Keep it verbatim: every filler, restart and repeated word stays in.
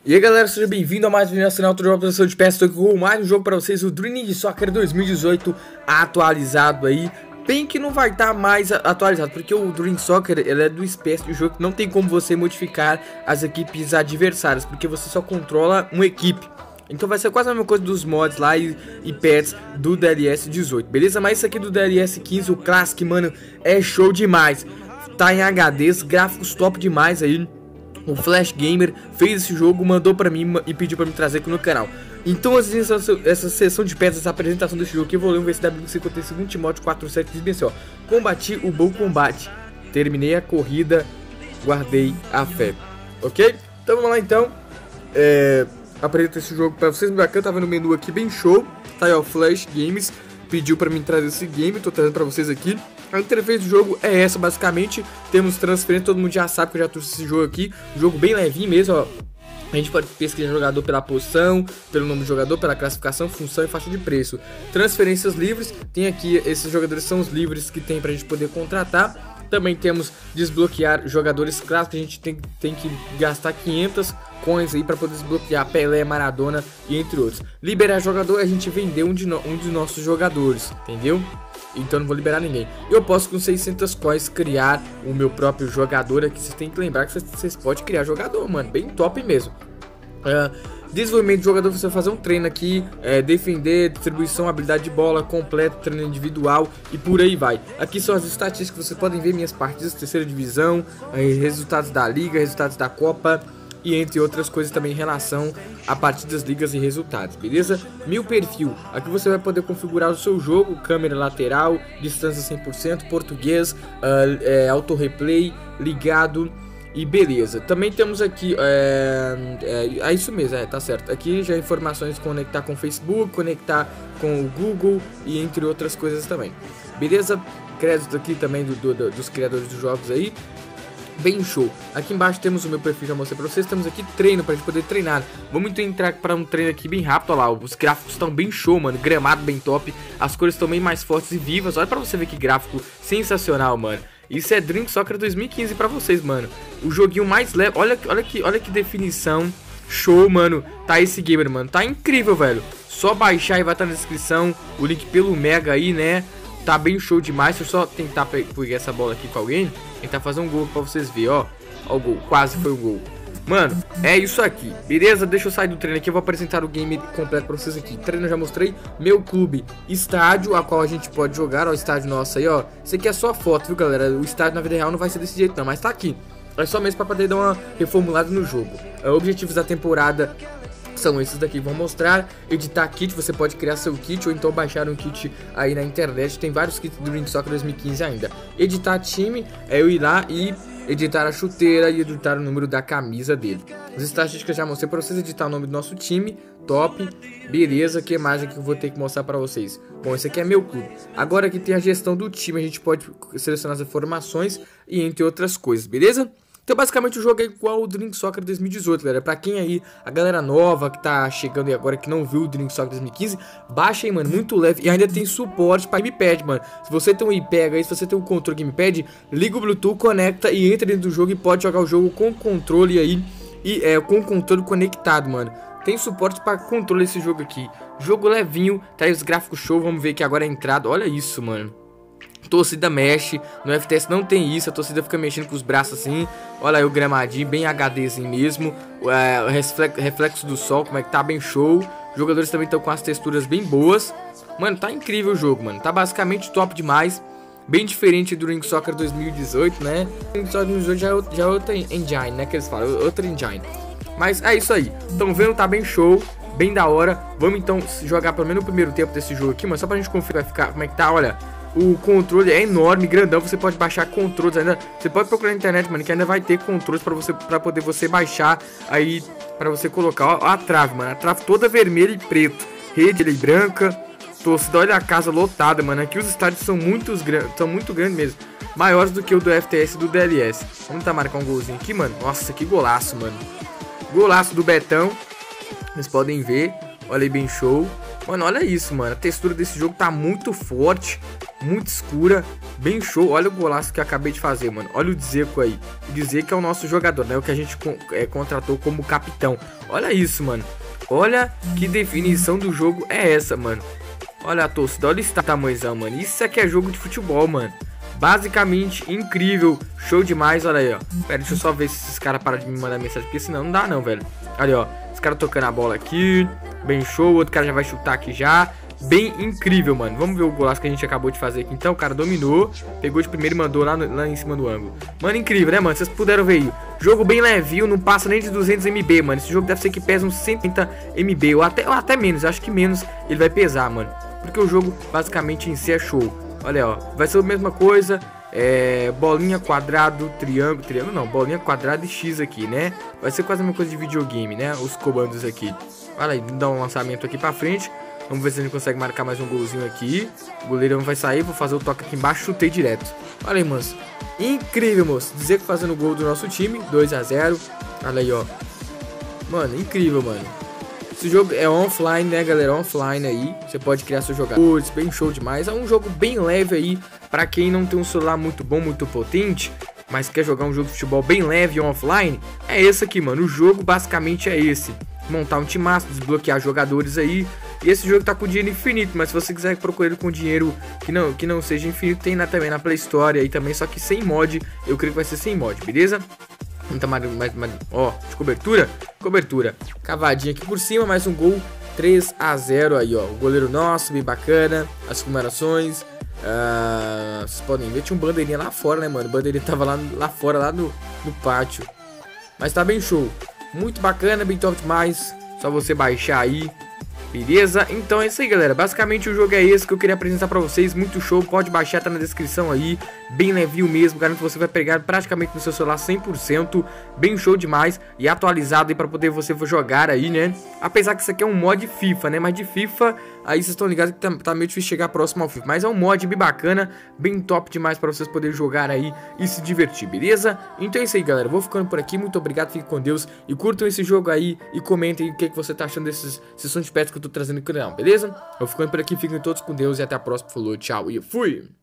E aí galera, seja bem-vindo a mais um vídeo nacional de apresentação de peças. Estou aqui com mais um jogo para vocês, o Dream Soccer dois mil e dezoito atualizado aí. Bem que não vai estar mais atualizado, porque o Dream Soccer ele é do espécie de jogo que não tem como você modificar as equipes adversárias, porque você só controla uma equipe. Então vai ser quase a mesma coisa dos mods lá e, e pets do D L S dezoito, beleza? Mas isso aqui do D L S quinze, o Classic, mano, é show demais. Tá em H Ds, gráficos top demais aí. O Flash Gamer fez esse jogo, mandou pra mim e pediu pra me trazer aqui no canal. Então essa, essa sessão de peças, essa apresentação desse jogo aqui, eu vou ler um V C W cinquenta e cinco Timóteo quatro sete, diz bem assim, ó: combati o bom combate, terminei a corrida, guardei a fé. Ok? Então vamos lá então. É, apresento esse jogo pra vocês. Meu bacana, tava no menu aqui bem show. Tá aí, ó, Flash Games pediu pra mim trazer esse game, tô trazendo pra vocês aqui. A interface do jogo é essa, basicamente. Temos transferência, todo mundo já sabe que eu já trouxe esse jogo aqui. Jogo bem levinho mesmo, ó. A gente pode pesquisar jogador pela posição, pelo nome do jogador, pela classificação, função e faixa de preço. Transferências livres, tem aqui, esses jogadores são os livres que tem pra gente poder contratar. Também temos desbloquear jogadores clássicos, a gente tem, tem que gastar quinhentas coins aí para poder desbloquear Pelé, Maradona e entre outros. Liberar jogador, a gente vendeu um de, no, um de nossos jogadores, entendeu? Então não vou liberar ninguém. Eu posso com seiscentas coins criar o meu próprio jogador aqui. Vocês têm que lembrar que vocês, vocês podem criar jogador, mano, bem top mesmo. Uh, desenvolvimento de jogador, você vai fazer um treino aqui, é, defender, distribuição, habilidade de bola, completo, treino individual e por aí vai. Aqui são as estatísticas, vocês podem ver minhas partidas, terceira divisão, aí, resultados da liga, resultados da Copa e entre outras coisas também em relação a partidas, ligas e resultados, beleza? Meu perfil, aqui você vai poder configurar o seu jogo, câmera lateral, distância cem por cento, português, uh, é, auto replay, ligado e beleza. Também temos aqui, é, é, é isso mesmo, é, tá certo. Aqui já informações, conectar com o Facebook, conectar com o Google e entre outras coisas também, beleza? Crédito aqui também do, do, dos criadores dos jogos aí. Bem show. Aqui embaixo temos o meu perfil, já mostrei pra vocês. Temos aqui treino pra gente poder treinar. Vamos então entrar para um treino aqui bem rápido. Olha lá, os gráficos estão bem show, mano. Gramado bem top. As cores estão bem mais fortes e vivas. Olha pra você ver que gráfico sensacional, mano. Isso é Dream Soccer dois mil e quinze pra vocês, mano. O joguinho mais leve. Olha, olha, que, olha que definição. Show, mano. Tá esse gamer, mano. Tá incrível, velho. Só baixar e vai estar na descrição. O link pelo Mega aí, né? Tá bem show demais. Deixa eu só tentar pegar essa bola aqui com alguém. Tentar fazer um gol pra vocês verem, ó. Ó o gol, quase foi um gol. Mano, é isso aqui, beleza? Deixa eu sair do treino aqui, eu vou apresentar o game completo pra vocês aqui. Treino eu já mostrei, meu clube, estádio, a qual a gente pode jogar, ó, o estádio nosso aí, ó. Isso aqui é só foto, viu, galera? O estádio na vida real não vai ser desse jeito não, mas tá aqui. É só mesmo pra poder dar uma reformulada no jogo. é, Objetivos da temporada são esses daqui, vão mostrar. Editar kit, você pode criar seu kit ou então baixar um kit aí na internet. Tem vários kits do Dream Soccer dois mil e quinze ainda. Editar time, é eu ir lá e editar a chuteira e editar o número da camisa dele. As estatísticas já mostrei para vocês. Editar o nome do nosso time, top. Beleza, o que mais aqui que eu vou ter que mostrar para vocês? Bom, esse aqui é meu clube. Agora aqui tem a gestão do time, a gente pode selecionar as informações e entre outras coisas, beleza? Então basicamente o jogo é igual o Dream Soccer dois mil e dezoito, galera. Pra quem aí, a galera nova que tá chegando aí agora, que não viu o Dream Soccer dois mil e quinze, baixa aí, mano, muito leve. E ainda tem suporte pra gamepad, mano. Se você tem um iPad aí, se você tem um controle gamepad, liga o Bluetooth, conecta e entra dentro do jogo e pode jogar o jogo com controle aí. E é, com o controle conectado, mano. Tem suporte pra controle esse jogo aqui. Jogo levinho, tá aí os gráficos show. Vamos ver aqui agora a entrada, olha isso, mano. Torcida mexe, no F T S não tem isso, a torcida fica mexendo com os braços assim. Olha aí o gramadinho, bem HDzinho mesmo. É, o reflexo do sol, como é que tá, bem show. Os jogadores também estão com as texturas bem boas. Mano, tá incrível o jogo, mano. Tá basicamente top demais. Bem diferente do Dream Soccer dois mil e dezoito, né? O Dream Soccer dois mil e dezoito já é, já é outra engine, né? Que eles falam, outra engine. Mas é isso aí. Estão vendo, tá bem show. Bem da hora. Vamos então jogar pelo menos no primeiro tempo desse jogo aqui, mano. Só pra gente conferir vai ficar, como é que tá, olha. O controle é enorme, grandão, você pode baixar controles ainda. Você pode procurar na internet, mano, que ainda vai ter controles pra, você, pra poder você baixar aí, pra você colocar. Ó, ó a trave, mano, a trave toda vermelha e preto. Rede ali branca. Torcida, olha a casa lotada, mano. Aqui os estádios são, muitos, são muito grandes mesmo. Maiores do que o do F T S e do D L S. Vamos tentar marcar um golzinho aqui, mano. Nossa, que golaço, mano. Golaço do Betão. Vocês podem ver. Olha aí, bem show. Mano, olha isso, mano. A textura desse jogo tá muito forte. muito escura, bem show. Olha o golaço que eu acabei de fazer, mano. Olha o Dzeko aí. O Dzeko é o nosso jogador, né? O que a gente é, contratou como capitão. Olha isso, mano. Olha que definição do jogo é essa, mano. Olha a torcida, olha esse tamanhozão, mano. Isso aqui é jogo de futebol, mano. Basicamente incrível, show demais, olha aí, ó. Pera, deixa eu só ver se esses caras param de me mandar mensagem, porque senão não dá não, velho. Olha, ó, os caras tocando a bola aqui, bem show, o outro cara já vai chutar aqui já. Bem incrível, mano. Vamos ver o golaço que a gente acabou de fazer aqui. Então, o cara dominou, pegou de primeiro e mandou lá, no, lá em cima do ângulo. Mano, incrível, né, mano? Vocês puderam ver aí. Jogo bem levinho, não passa nem de duzentos megabytes, mano. Esse jogo deve ser que pesa uns cento e trinta megabytes, ou até, ou até menos. Eu acho que menos ele vai pesar, mano. Porque o jogo, basicamente, em si é show. Olha, ó. Vai ser a mesma coisa. É, bolinha, quadrado, triângulo. Triângulo não, bolinha, quadrado e X aqui, né? Vai ser quase a mesma coisa de videogame, né? Os comandos aqui. Olha aí, vamos dar um lançamento aqui pra frente. Vamos ver se a gente consegue marcar mais um golzinho aqui. O goleirão vai sair, vou fazer o toque aqui embaixo, chutei direto. Olha aí, moço. Incrível, moço. Dizer que fazendo o gol do nosso time, dois a zero. Olha aí, ó. Mano, incrível, mano. Esse jogo é offline, né, galera? Offline aí. Você pode criar seu jogador. Bem show demais. É um jogo bem leve aí. Pra quem não tem um celular muito bom, muito potente, mas quer jogar um jogo de futebol bem leve e offline, é esse aqui, mano. O jogo basicamente é esse. Montar um timaço, desbloquear jogadores aí. E esse jogo tá com dinheiro infinito, mas se você quiser procurar ele com dinheiro que não, que não seja infinito, tem na, também na Play Store aí também, só que sem mod. Eu creio que vai ser sem mod, beleza? Então, mais, mais, mais, ó, de cobertura, cobertura. Cavadinha aqui por cima, mais um gol, três a zero aí, ó. O goleiro nosso, bem bacana. As comemorações. Uh, vocês podem ver, tinha um bandeirinha lá fora, né, mano? O bandeirinha tava lá, lá fora, lá no, no pátio. Mas tá bem show. Muito bacana, bem top demais. Só você baixar aí. Beleza? Então é isso aí, galera. Basicamente o jogo é esse que eu queria apresentar pra vocês. Muito show, pode baixar, tá na descrição aí. Bem levinho mesmo, garanto que você vai pegar praticamente no seu celular cem por cento. Bem show demais e atualizado aí pra poder você jogar aí, né? Apesar que isso aqui é um mod FIFA, né? Mas de FIFA, aí vocês estão ligados que tá, tá meio difícil chegar próximo ao FIFA. Mas é um mod bem bacana, bem top demais pra vocês poderem jogar aí e se divertir, beleza? Então é isso aí, galera. Vou ficando por aqui, muito obrigado, fiquem com Deus. E curtam esse jogo aí e comentem aí o que, que você tá achando desses sessões de pets que eu tô trazendo no canal, beleza? Eu vou ficando por aqui, fiquem todos com Deus e até a próxima. Falou, tchau e fui!